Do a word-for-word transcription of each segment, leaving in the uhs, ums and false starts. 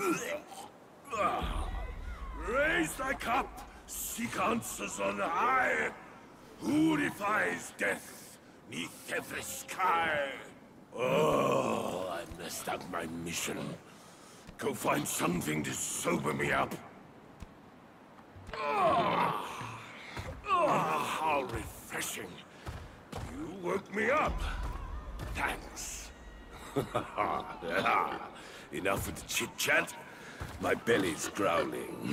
Raise thy cup, seek answers on high. Who defies death neath every sky? Oh, I messed up my mission. Go find something to sober me up. Ah, ah, how refreshing. You woke me up. Thanks. Enough with the chit-chat. My belly's growling.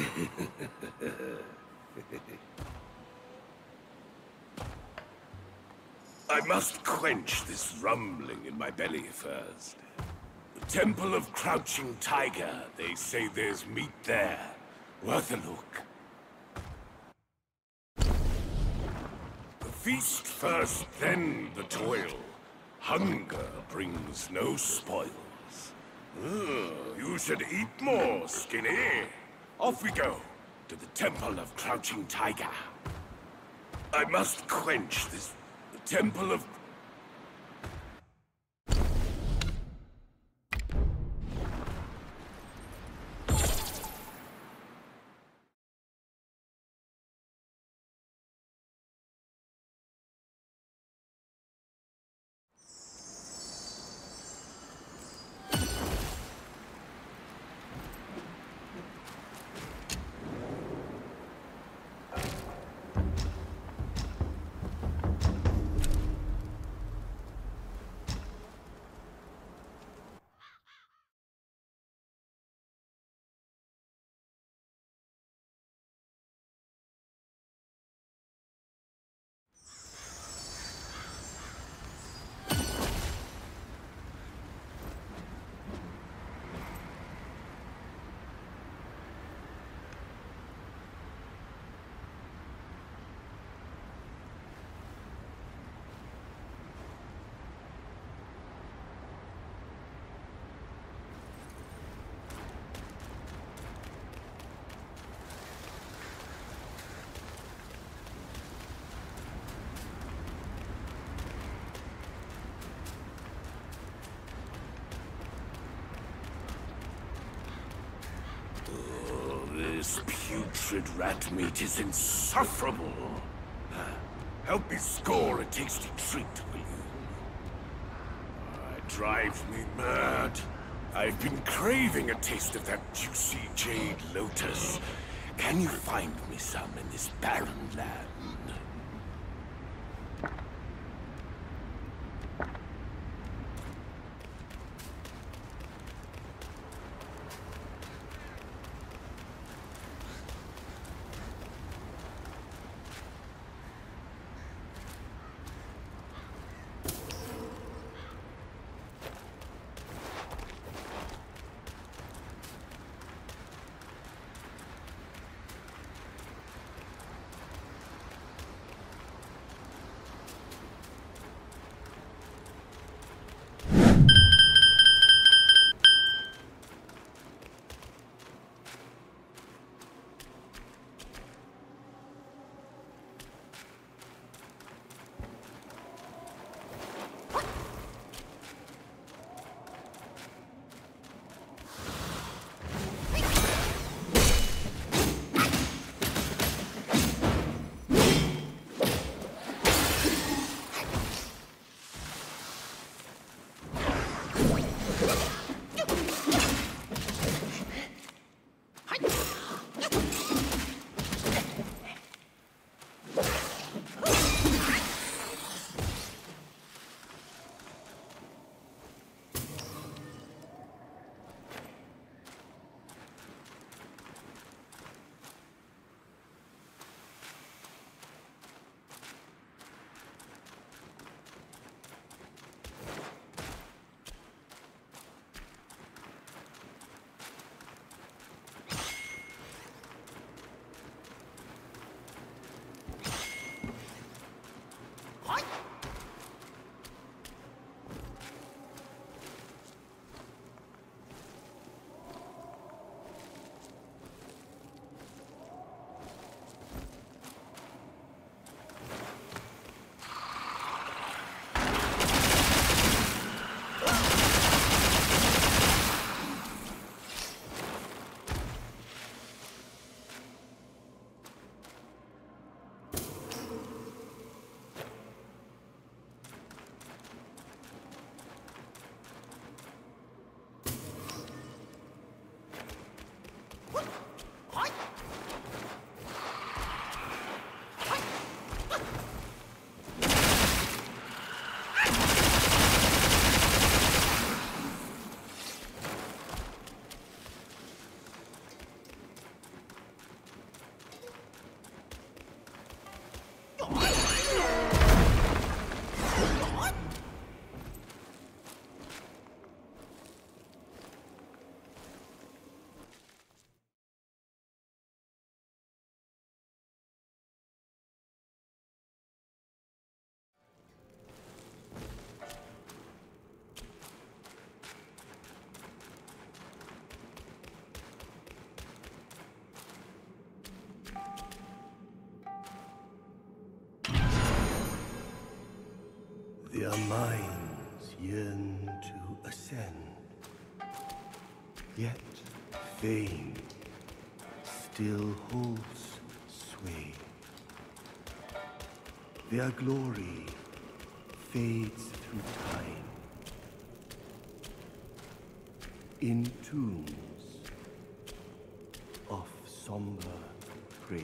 I must quench this rumbling in my belly first. The Temple of Crouching Tiger. They say there's meat there. Worth a look. The feast first, then the toil. Hunger brings no spoils. Uh, you should eat more, Skinny. Off we go, to the Temple of Crouching Tiger. I must quench this... the Temple of... This putrid rat meat is insufferable. Help me score a tasty treat, will you? It drives me mad. I've been craving a taste of that juicy jade lotus. Can you find me some in this barren land? Their minds yearn to ascend, yet fame still holds sway. Their glory fades through time, in tombs of somber gray.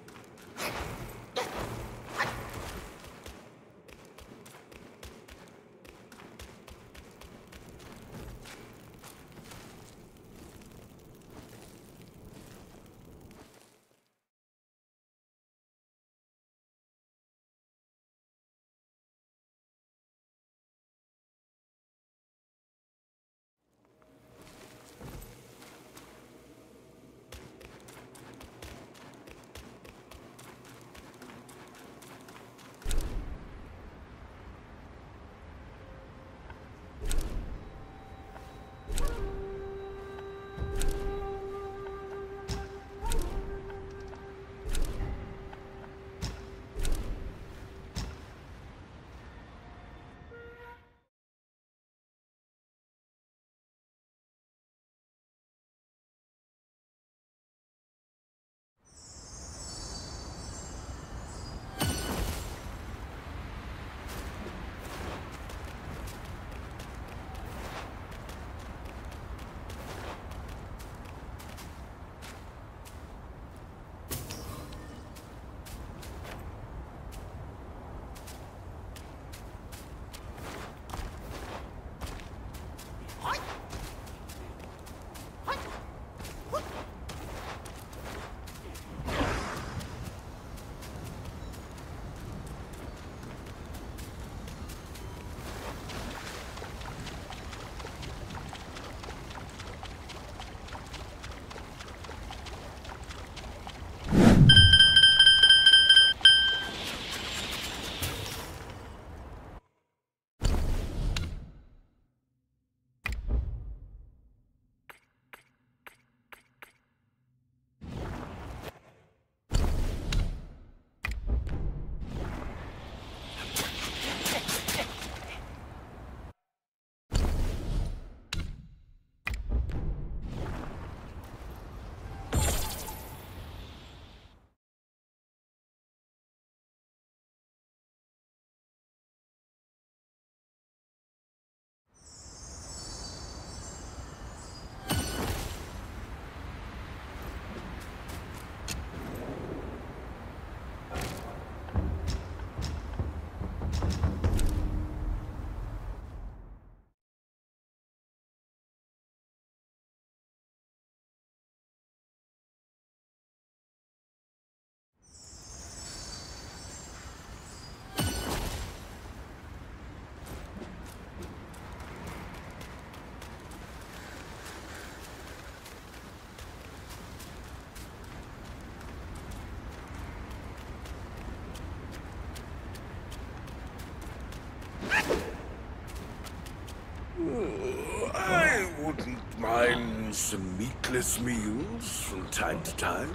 I wouldn't mind some meatless meals from time to time.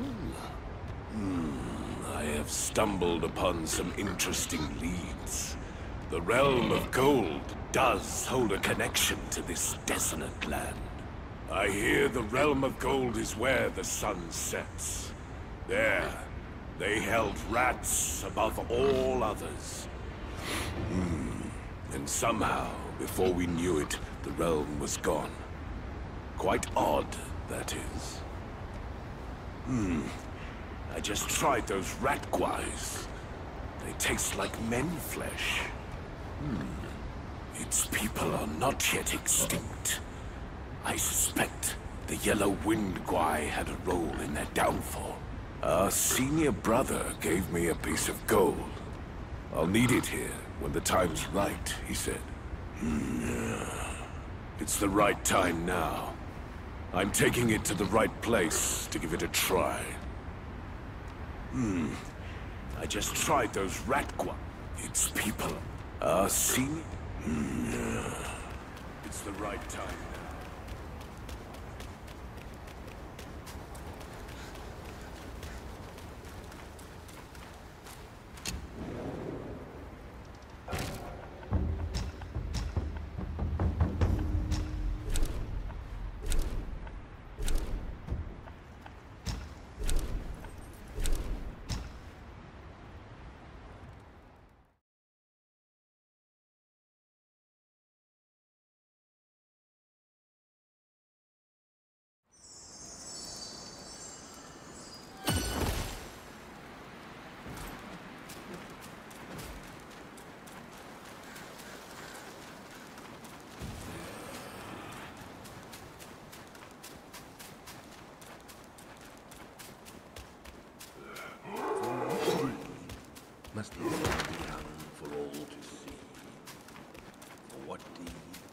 Hmm, I have stumbled upon some interesting leads. The realm of gold does hold a connection to this desolate land. I hear the realm of gold is where the sun sets. There, they held rats above all others. Hmm. And somehow, before we knew it, the realm was gone. Quite odd, that is. Hmm. I just tried those rat guys. They taste like men flesh. Hmm. Its people are not yet extinct. I suspect the Yellow Wind Guai had a role in their downfall. Our senior brother gave me a piece of gold. I'll need it here when the time's right, he said. Hmm. It's the right time now. I'm taking it to the right place to give it a try. Hmm. I just tried those rat guai. Its people are senior. Hmm. It's the right time now. must be young for all to see. For what deed?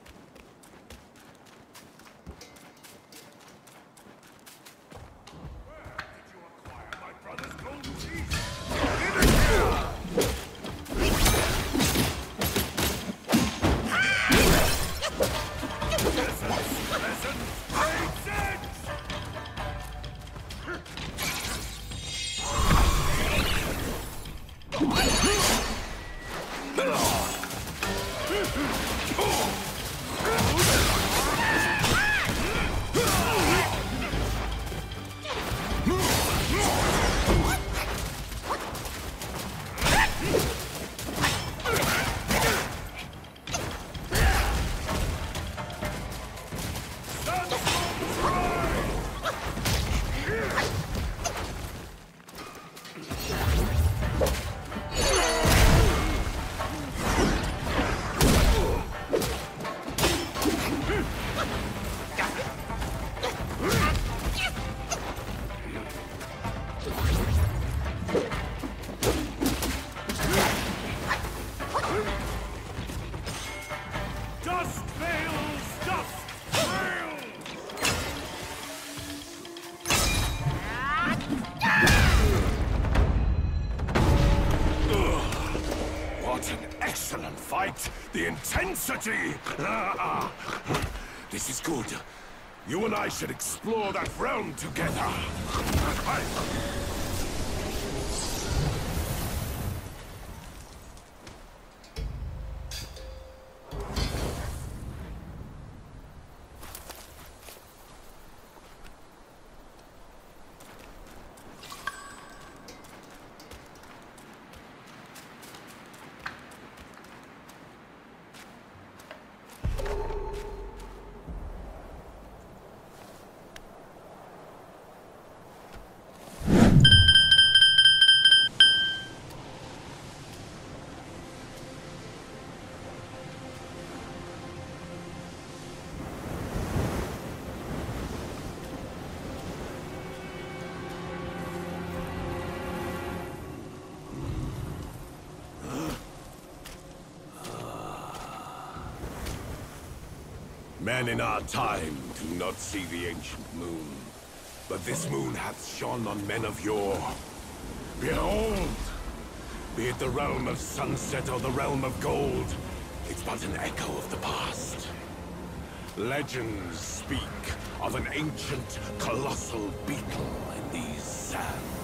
The intensity! This is good. You and I should explore that realm together. Men in our time do not see the ancient moon, but this moon hath shone on men of yore. Behold! Be it the realm of sunset or the realm of gold, it's but an echo of the past. Legends speak of an ancient, colossal beetle in these sands.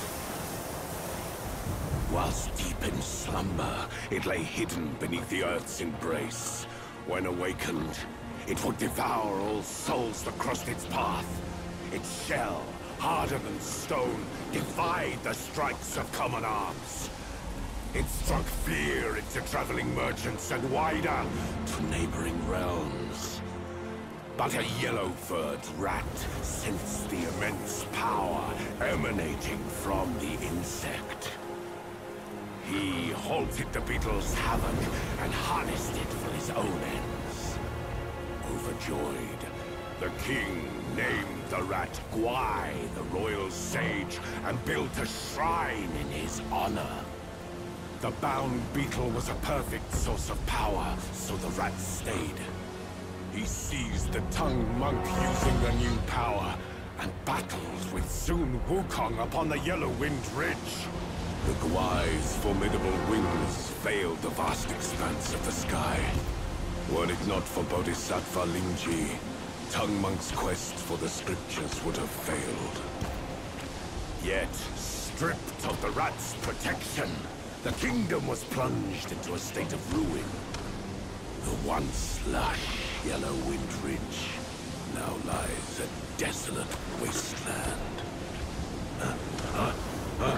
Whilst deep in slumber, it lay hidden beneath the earth's embrace. When awakened, it would devour all souls that crossed its path. Its shell, harder than stone, defied the strikes of common arms. It struck fear into traveling merchants and wider to neighboring realms. But a yellow-furred rat sensed the immense power emanating from the insect. He halted the beetle's havoc and harnessed it for his own ends. Overjoyed, the king named the rat Gwai, the royal sage, and built a shrine in his honor. The bound beetle was a perfect source of power, so the rat stayed. He seized the tongue monk using the new power, and battled with Sun Wukong upon the Yellow-Wind Ridge. The Gwai's formidable wings veiled the vast expanse of the sky. Were it not for Bodhisattva Lingji, Tongue Monk's quest for the scriptures would have failed. Yet, stripped of the rat's protection, the kingdom was plunged into a state of ruin. The once lush Yellow-Wind Ridge now lies a desolate wasteland. Uh, uh, uh.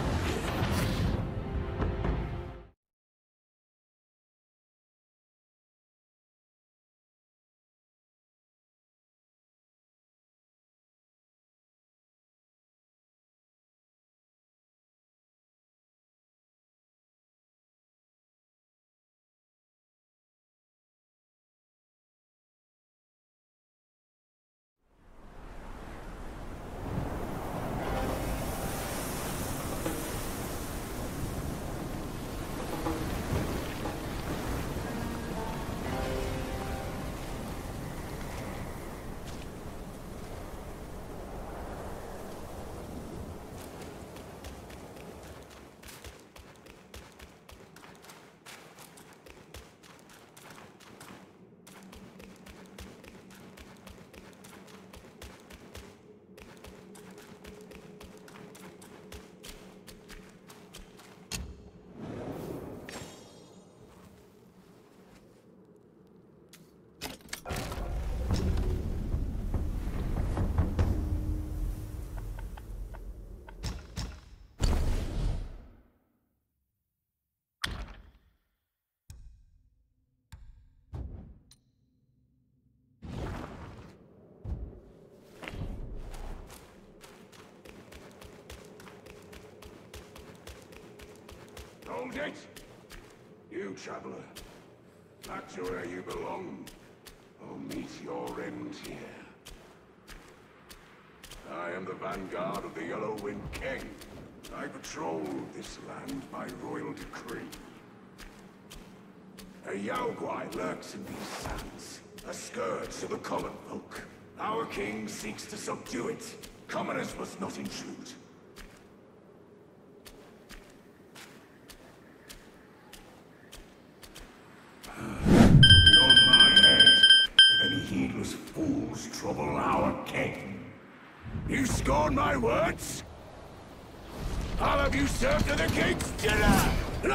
hold it! You, traveler, back to where you belong, or meet your end here. I am the vanguard of the Yellow Wind King. I patrol this land by royal decree. A Yaoguai lurks in these sands, a scourge to the common folk. Our king seeks to subdue it. Commoners must not intrude. Beyond my head, if any heedless fools trouble our king. You scorn my words? I'll have you served to the king's dinner!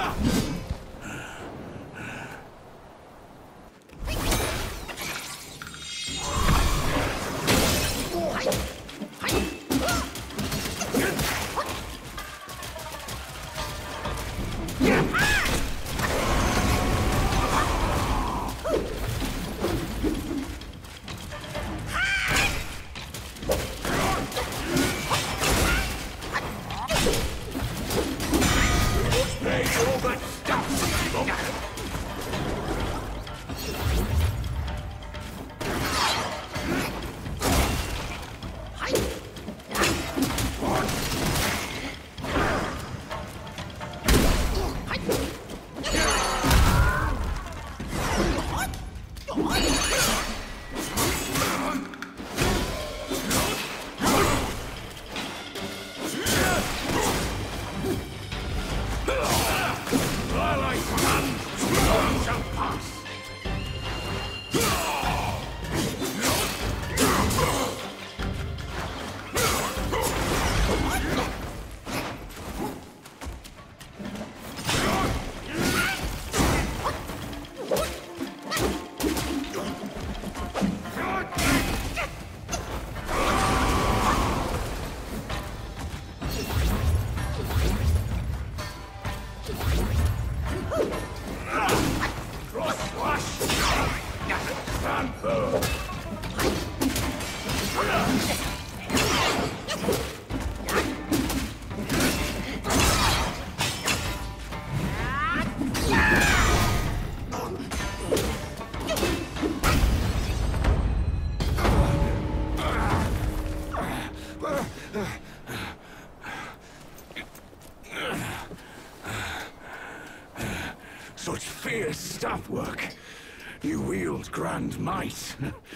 Such fierce staff work. You wield grand might.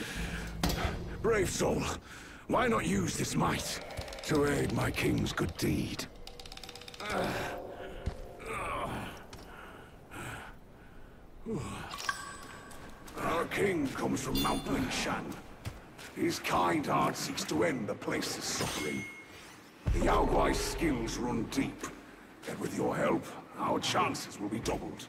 Brave soul, why not use this might to aid my king's good deed? Our king comes from Mount Lingshan. His kind heart seeks to end the place's suffering. The Yaoguai's skills run deep, and with your help, our chances will be doubled.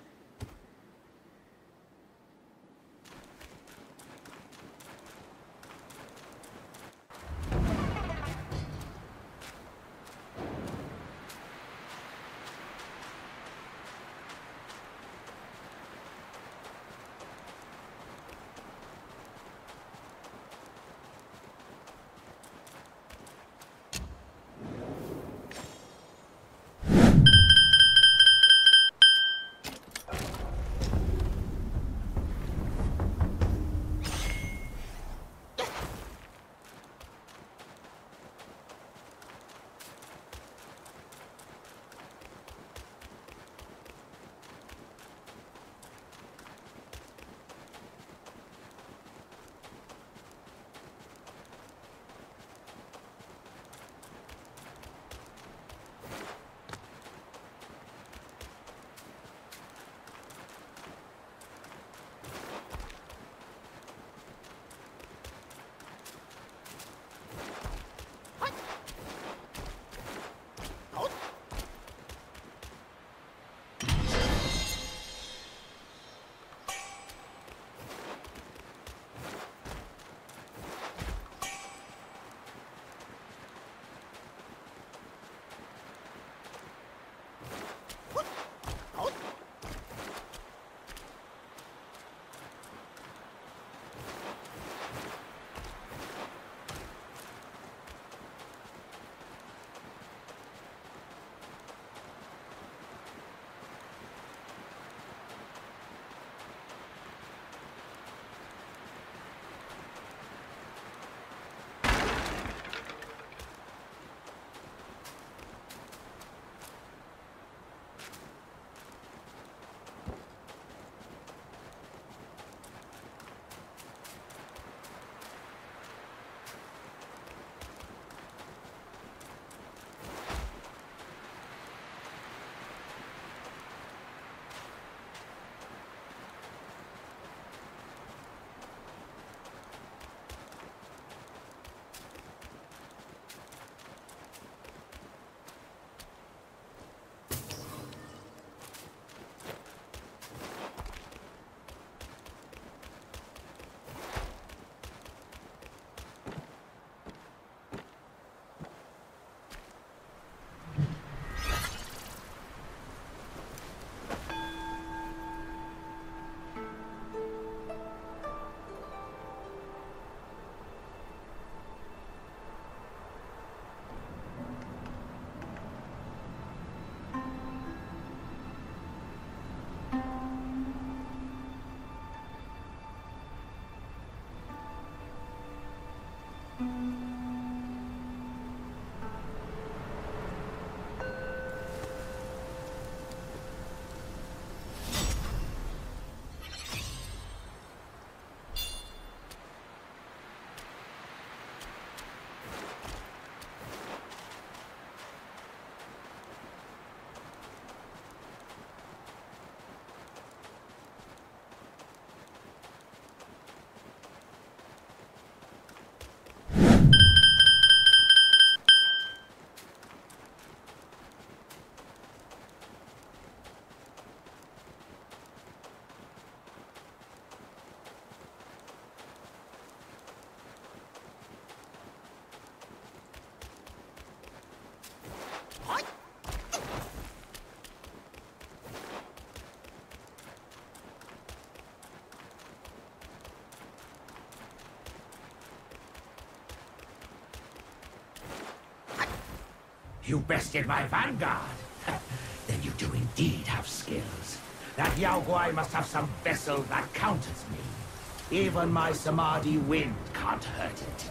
You bested my vanguard. Then you do indeed have skills. That Yao Guai must have some vessel that counters me. Even my Samadhi wind can't hurt it.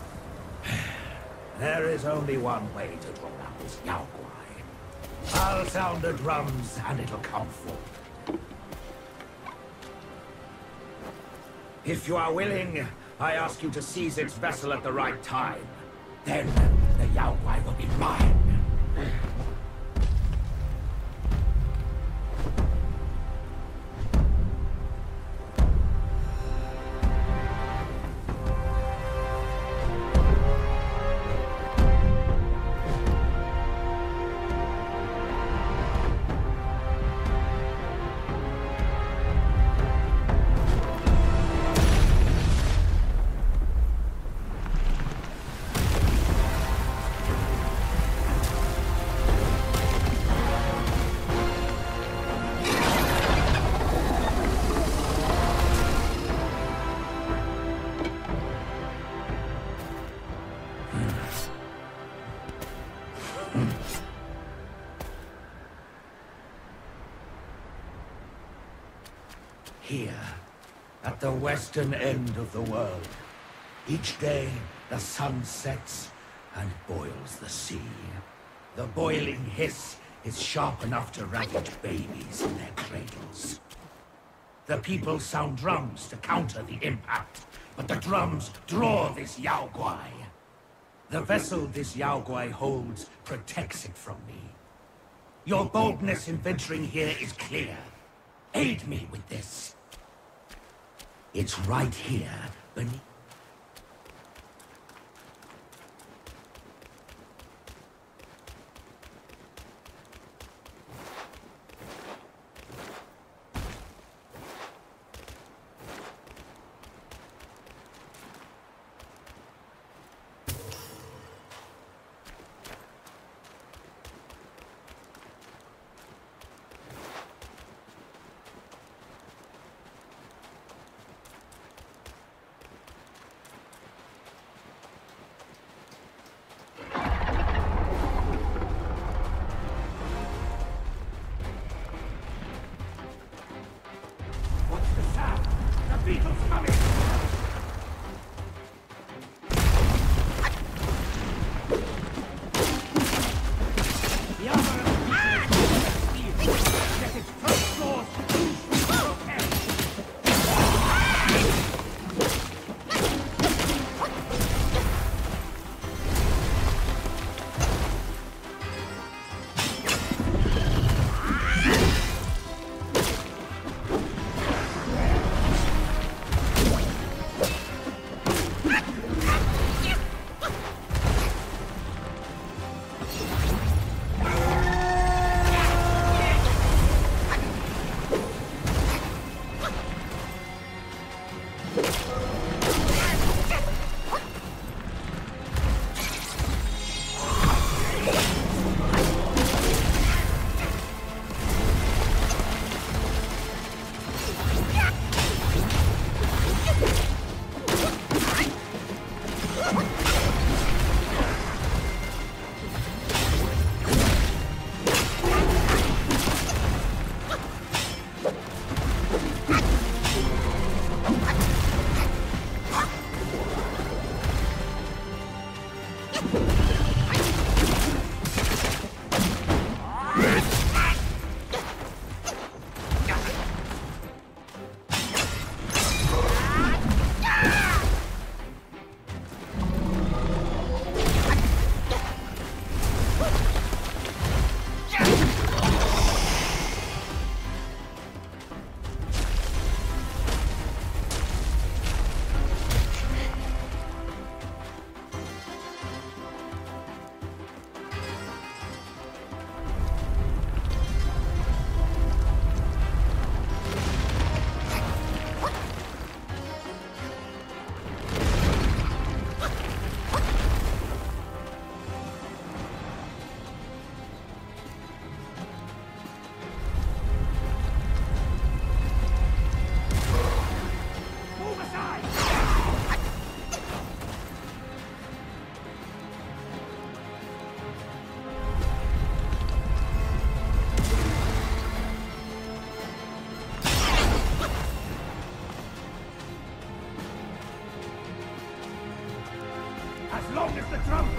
There is only one way to draw out this Yao Guai. I'll sound the drums and it'll come forth. If you are willing, I ask you to seize its vessel at the right time. Then the Yao Guai will be mine. Here, at the western end of the world, each day the sun sets and boils the sea. The boiling hiss is sharp enough to ravage babies in their cradles. The people sound drums to counter the impact, but the drums draw this Yao Guai. The vessel this Yao Guai holds protects it from me. Your boldness in venturing here is clear. Aid me with this. It's right here, beneath.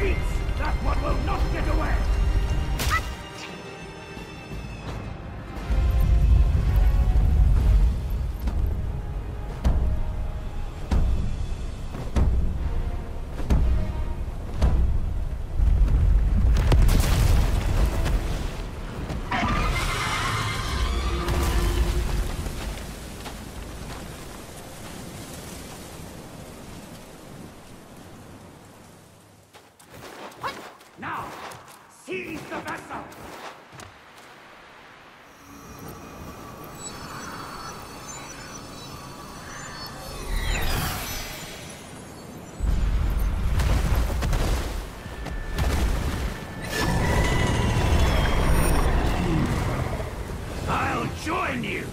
defeats, that one will not get away! Now, seize the vessel! I'll join you!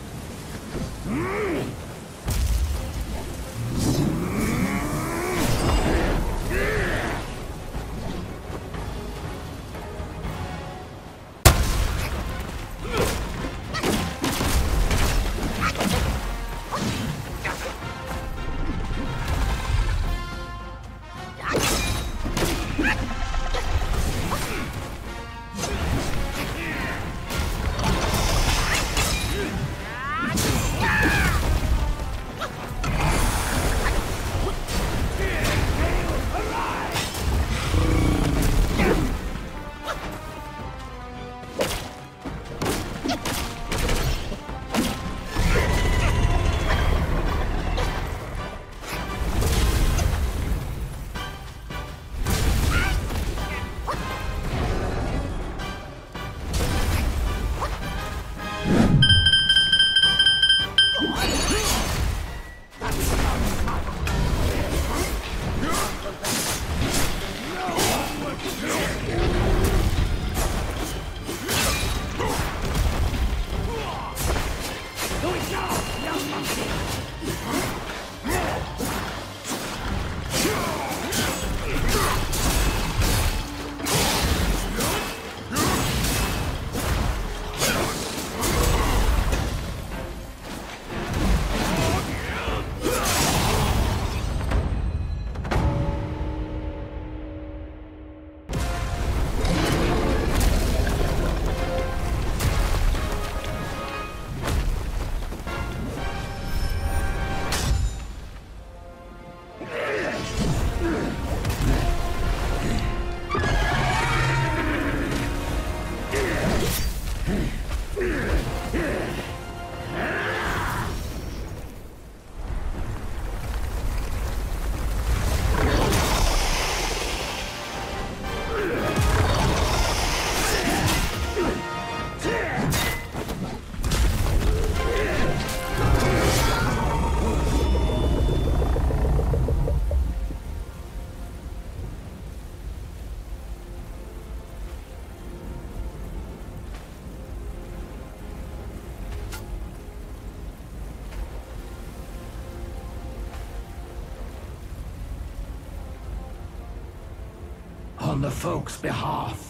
On the folk's behalf,